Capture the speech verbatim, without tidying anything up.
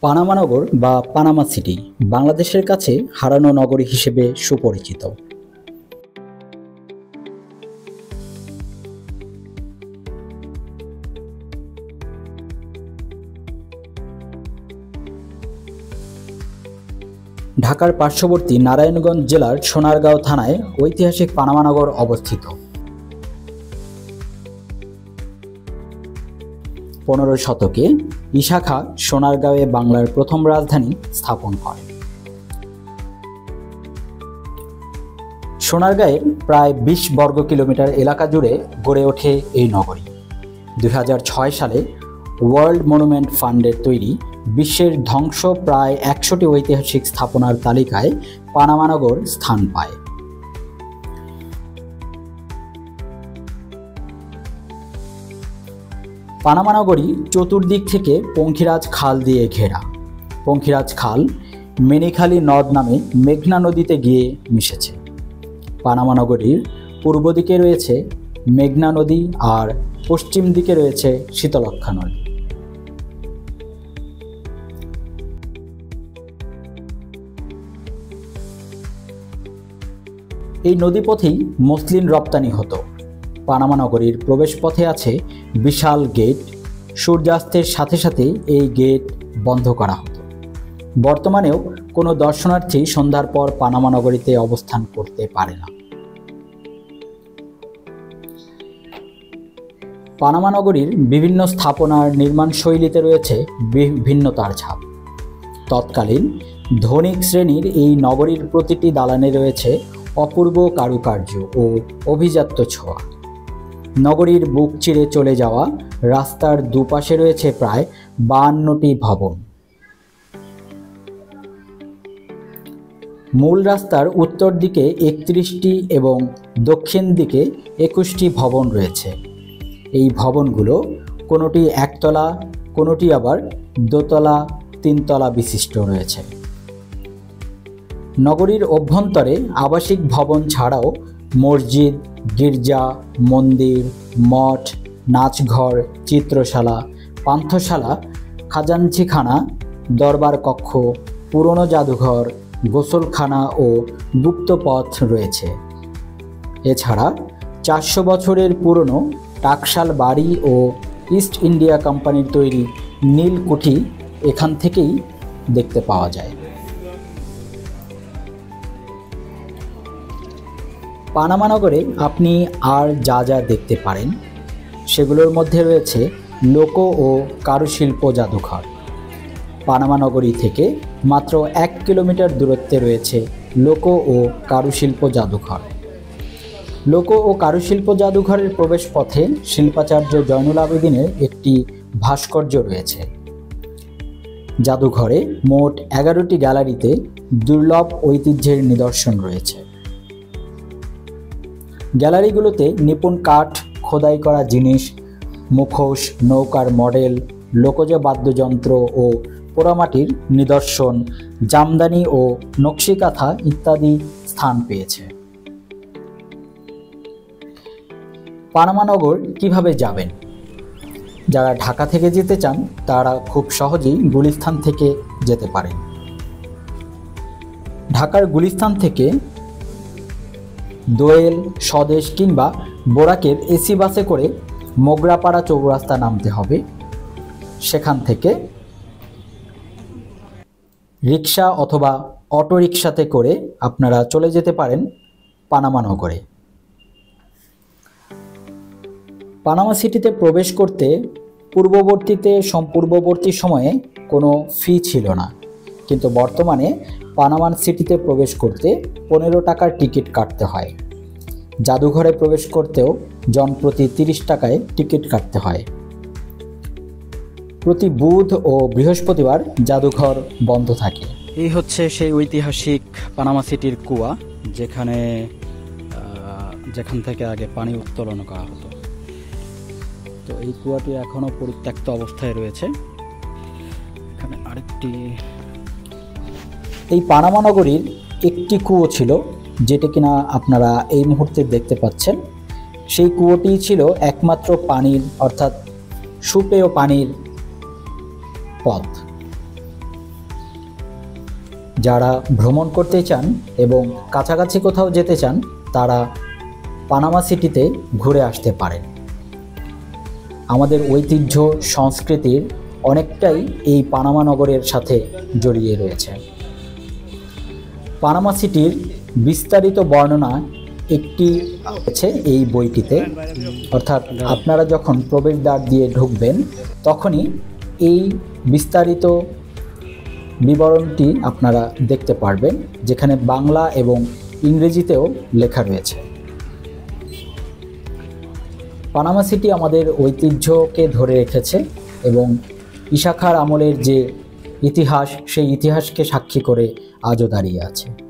Panama নগর বা Panama city বাংলাদেশের কাছে হারানো নগরী হিসেবে সুপরিচিত। ঢাকার পার্শ্ববর্তী নারায়ণগঞ্জ জেলার সোনারগাঁও থানায় ঐতিহাসিক পানামা নগর অবস্থিত। পনেরো শতকে ঈশা খাঁ সোনারগাঁওয়ে বাংলার প্রথম রাজধানী স্থাপন করেন। সোনারগাঁয়ের প্রায় বিশ বর্গ কিলোমিটার এলাকা জুড়ে গড়ে ওঠে এই নগরী। দুই হাজার ছয় সালে ওয়ার্ল্ড মনুমেন্ট ফান্ডের তৈরি বিশ্বের ধ্বংস প্রায় একশোটি ঐতিহাসিক স্থাপনার তালিকায় পানামা নগর স্থান পায়। পানামা নগরী চতুর্দিক থেকে পঙ্খিরাজ খাল দিয়ে ঘেরা। পঙ্খিরাজ খাল মেনিখালী নদ নামে মেঘনা নদীতে গিয়ে মিশেছে। পানামা নগরীর পূর্ব দিকে রয়েছে মেঘনা নদী আর পশ্চিম দিকে রয়েছে শীতলক্ষ্যা নদী। এই নদীপথেই মসলিন রপ্তানি হতো। পানামা নগরীর প্রবেশপথে আছে বিশাল গেট। সূর্যাস্তের সাথে সাথে এই গেট বন্ধ করা হতো। বর্তমানেও কোনো দর্শনার্থী সন্ধ্যার পর পানামা নগরীতে অবস্থান করতে পারে না। পানামা নগরীর বিভিন্ন স্থাপনার নির্মাণ শৈলীতে রয়েছে ভিন্নতার ছাপ। তৎকালীন ধনিক শ্রেণীর এই নগরীর প্রতিটি দালানে রয়েছে অপূর্ব কারুকার্য ও অভিজাত্য ছোঁয়া। নগরীর বুক চিরে চলে যাওয়া রাস্তার দুপাশে রয়েছে প্রায় বাহান্নটি ভবন। মূল রাস্তার উত্তর দিকে একত্রিশটি এবং দক্ষিণ দিকে একুশটি ভবন রয়েছে। এই ভবনগুলো কোনোটি একতলা, কোনোটি আবার দোতলা, তিনতলা বিশিষ্ট রয়েছে। নগরীর অভ্যন্তরে আবাসিক ভবন ছাড়াও মসজিদ, গির্জা, মন্দির, মঠ, নাচঘর, চিত্রশালা, পান্থশালা, খাজাঞ্চিখানা, দরবার কক্ষ, পুরনো জাদুঘর, গোসলখানা ও গুপ্তপথ রয়েছে। এছাড়া চারশো বছরের পুরনো টাকশাল বাড়ি ও ইস্ট ইন্ডিয়া কোম্পানির তৈরি নীলকুঠি এখান থেকেই দেখতে পাওয়া যায়। পানামা নগরে আপনি আর যা যা দেখতে পারেন সেগুলোর মধ্যে রয়েছে লোক ও কারুশিল্প জাদুঘর। পানামা নগরী থেকে মাত্র এক কিলোমিটার দূরত্বে রয়েছে লোক ও কারুশিল্প জাদুঘর। লোক ও কারুশিল্প জাদুঘরের প্রবেশপথে শিল্পাচার্য জয়নুল আবেদিনের একটি ভাস্কর্য রয়েছে। জাদুঘরে মোট এগারোটি গ্যালারিতে দুর্লভ ঐতিহ্যের নিদর্শন রয়েছে। গ্যালারিগুলোতে নিপুণ কাঠ খোদাই করা জিনিস, মুখোশ, নৌকার মডেল, লোকজ বাদ্যযন্ত্র ও পোড়ামাটির নিদর্শন, জামদানি ও নকশিকাঁথা ইত্যাদি স্থান পেয়েছে। পানামা নগর কীভাবে যাবেন? যারা ঢাকা থেকে যেতে চান তারা খুব সহজেই গুলিস্তান থেকে যেতে পারেন। ঢাকার গুলিস্তান থেকে দোয়েল, স্বদেশ কিংবা বোরাকের এসি বাসে করে মোগরাপাড়া চৌরাস্তা নামতে হবে। সেখান থেকে রিক্সা অথবা অটো রিক্সাতে করে আপনারা চলে যেতে পারেন পানামা নগরে। পানামা সিটিতে প্রবেশ করতে পূর্ববর্তীতে পূর্ববর্তী সময়ে কোনো ফি ছিল না, কিন্তু বর্তমানে পানামা সিটিতে প্রবেশ করতে পনেরো টাকার টিকিট কাটতে হয়। জাদুঘরে প্রবেশ করতেও জনপ্রতি তিরিশ টাকায় টিকিট কাটতে হয়। প্রতি বুধ ও বৃহস্পতিবার জাদুঘর বন্ধ থাকে। এই হচ্ছে সেই ঐতিহাসিক পানামা সিটির কুয়া, যেখানে যেখান থেকে আগে পানি উত্তোলন করা হতো। তো এই কুয়াটি এখনও পরিত্যক্ত অবস্থায় রয়েছে। এখানে আরেকটি, এই পানামা নগরীর একটি কুয়ো ছিল যেটা কিনা আপনারা এই মুহূর্তে দেখতে পাচ্ছেন। সেই কুয়োটি ছিল একমাত্র পানির অর্থাৎ সুপেয় পানির পথ। যারা ভ্রমণ করতে চান এবং কাছাকাছি কোথাও যেতে চান তারা পানামা সিটিতে ঘুরে আসতে পারেন। আমাদের ঐতিহ্য সংস্কৃতির অনেকটাই এই পানামা নগরের সাথে জড়িয়ে রয়েছে। পানামা সিটির বিস্তারিত বর্ণনা একটি আছে এই বইটিতে, অর্থাৎ আপনারা যখন প্রবেশদ্বার দিয়ে ঢুকবেন তখনই এই বিস্তারিত বিবরণটি আপনারা দেখতে পারবেন, যেখানে বাংলা এবং ইংরেজিতেও লেখা রয়েছে। পানামা সিটি আমাদের ঐতিহ্যকে ধরে রেখেছে এবং ইশা খাঁর আমলের যে ইতিহাস, সেই ইতিহাসকে সাক্ষী করে আজও দাঁড়িয়ে আছে।